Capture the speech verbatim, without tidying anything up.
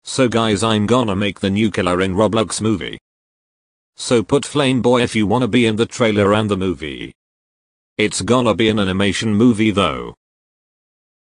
So guys, I'm gonna make the new killer in Roblox movie. So put flame boy if you wanna be in the trailer and the movie. It's gonna be an animation movie though.